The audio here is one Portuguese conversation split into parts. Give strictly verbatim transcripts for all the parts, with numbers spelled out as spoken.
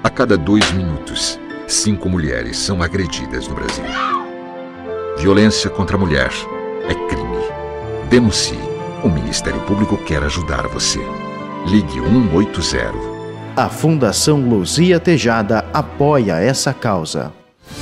A cada dois minutos, cinco mulheres são agredidas no Brasil. Violência contra a mulher é crime. Denuncie. O Ministério Público quer ajudar você. Ligue um oito zero. A Fundação Luzia Tejada apoia essa causa.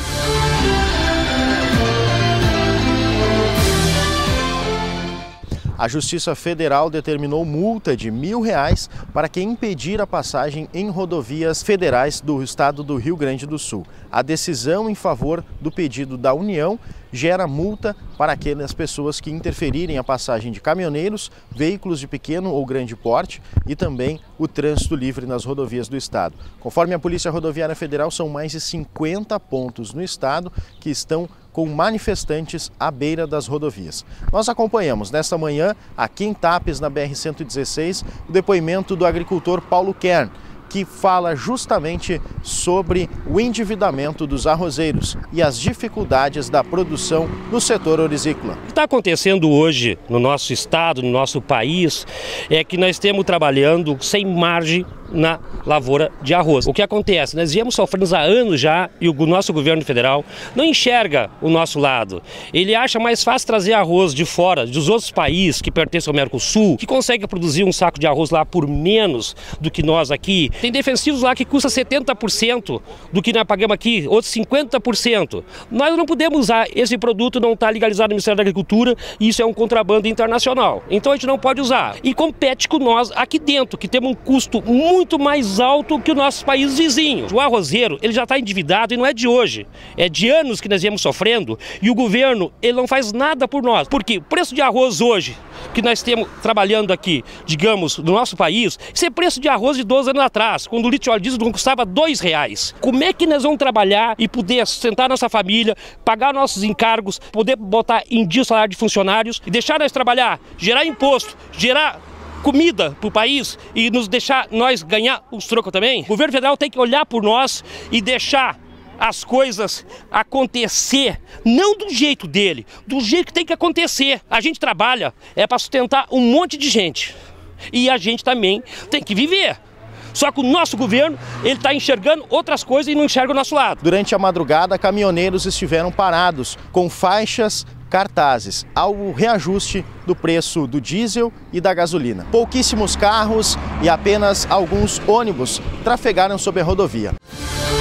A Justiça Federal determinou multa de mil reais para quem impedir a passagem em rodovias federais do estado do Rio Grande do Sul. A decisão em favor do pedido da União gera multa para aquelas pessoas que interferirem a passagem de caminhoneiros, veículos de pequeno ou grande porte e também o trânsito livre nas rodovias do estado. Conforme a Polícia Rodoviária Federal, são mais de cinquenta pontos no estado que estão com manifestantes à beira das rodovias. Nós acompanhamos nesta manhã, aqui em Tapes, na B R cento e dezesseis, o depoimento do agricultor Paulo Kern, que fala justamente sobre o endividamento dos arrozeiros e as dificuldades da produção no setor orizícola. O que está acontecendo hoje no nosso estado, no nosso país, é que nós estamos trabalhando sem margem na lavoura de arroz. O que acontece? Nós viemos sofrendo há anos já e o nosso governo federal não enxerga o nosso lado. Ele acha mais fácil trazer arroz de fora, dos outros países que pertencem ao Mercosul, que consegue produzir um saco de arroz lá por menos do que nós aqui. Tem defensivos lá que custa setenta por cento do que nós pagamos aqui, outros cinquenta por cento. Nós não podemos usar esse produto, não está legalizado no Ministério da Agricultura, e isso é um contrabando internacional. Então a gente não pode usar. E compete com nós aqui dentro, que temos um custo muito muito mais alto que o nosso país vizinho. O arrozeiro, ele já está endividado e não é de hoje. É de anos que nós viemos sofrendo e o governo, ele não faz nada por nós. Porque o preço de arroz hoje, que nós temos trabalhando aqui, digamos, no nosso país, isso é preço de arroz de doze anos atrás, quando o litro de diesel não custava dois reais. Como é que nós vamos trabalhar e poder sustentar nossa família, pagar nossos encargos, poder botar em dia o salário de funcionários e deixar nós trabalhar, gerar imposto, gerar comida para o país e nos deixar nós ganhar os trocos também? O governo federal tem que olhar por nós e deixar as coisas acontecer, não do jeito dele, do jeito que tem que acontecer. A gente trabalha é para sustentar um monte de gente e a gente também tem que viver. Só que o nosso governo, ele está enxergando outras coisas e não enxerga o nosso lado. Durante a madrugada, caminhoneiros estiveram parados com faixas, cartazes ao reajuste do preço do diesel e da gasolina. Pouquíssimos carros e apenas alguns ônibus trafegaram sobre a rodovia.